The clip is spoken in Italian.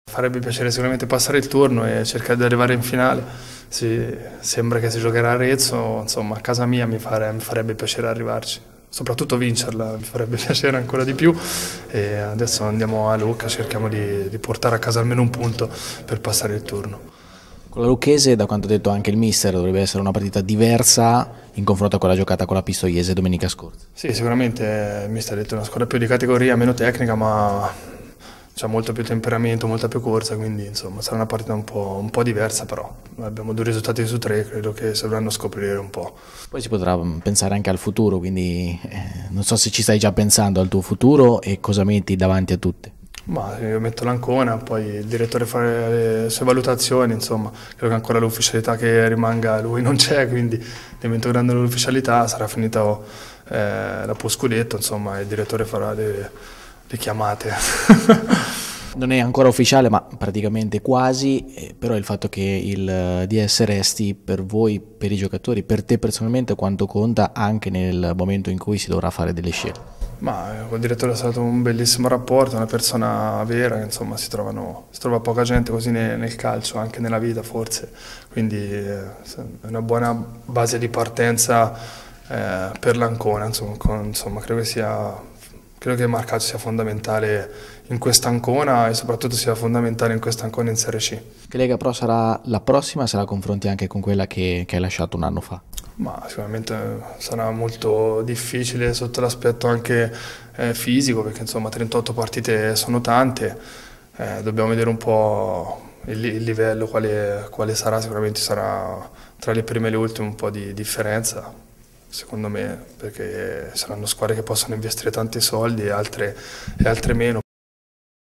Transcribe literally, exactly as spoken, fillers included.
Farebbe piacere sicuramente passare il turno e cercare di arrivare in finale. Si, sembra che si giocherà a Arezzo, insomma a casa mia mi, fare, mi farebbe piacere arrivarci, soprattutto vincerla mi farebbe piacere ancora di più e adesso andiamo a Lucca, cerchiamo di, di portare a casa almeno un punto per passare il turno. Con la Lucchese, da quanto ha detto anche il mister, dovrebbe essere una partita diversa in confronto con la giocata con la Pistoiese domenica scorsa. Sì, sicuramente il mister ha detto una squadra più di categoria, meno tecnica, ma c'è molto più temperamento, molta più corsa, quindi insomma sarà una partita un po', un po' diversa, però abbiamo due risultati su tre, credo che si dovranno scoprire un po'. Poi si potrà pensare anche al futuro, quindi eh, non so se ci stai già pensando al tuo futuro e cosa metti davanti a tutte. Ma io metto l'Ancona, poi il direttore fa le sue valutazioni, insomma, credo che ancora l'ufficialità che rimanga lui non c'è, quindi divento grande l'ufficialità, sarà finita eh, la post scudetto, insomma, il direttore farà le, le chiamate. Non è ancora ufficiale, ma praticamente quasi, eh, però il fatto che il D S resti per voi, per i giocatori, per te personalmente, quanto conta anche nel momento in cui si dovrà fare delle scelte? Ma con il direttore è stato un bellissimo rapporto, una persona vera, insomma si, trovano, si trova poca gente così nel calcio, anche nella vita forse, quindi è una buona base di partenza eh, per l'Ancona, insomma, con, insomma credo che sia... Credo che Marcaccio sia fondamentale in questa Ancona e soprattutto sia fondamentale in questa Ancona in Serie C. Che Lega Pro sarà la prossima se la confronti anche con quella che, che hai lasciato un anno fa? Ma sicuramente sarà molto difficile sotto l'aspetto anche eh, fisico, perché insomma trentotto partite sono tante, eh, dobbiamo vedere un po' il, il livello quale, quale sarà, sicuramente sarà tra le prime e le ultime un po' di differenza. Secondo me, perché saranno squadre che possono investire tanti soldi e altre, e altre meno.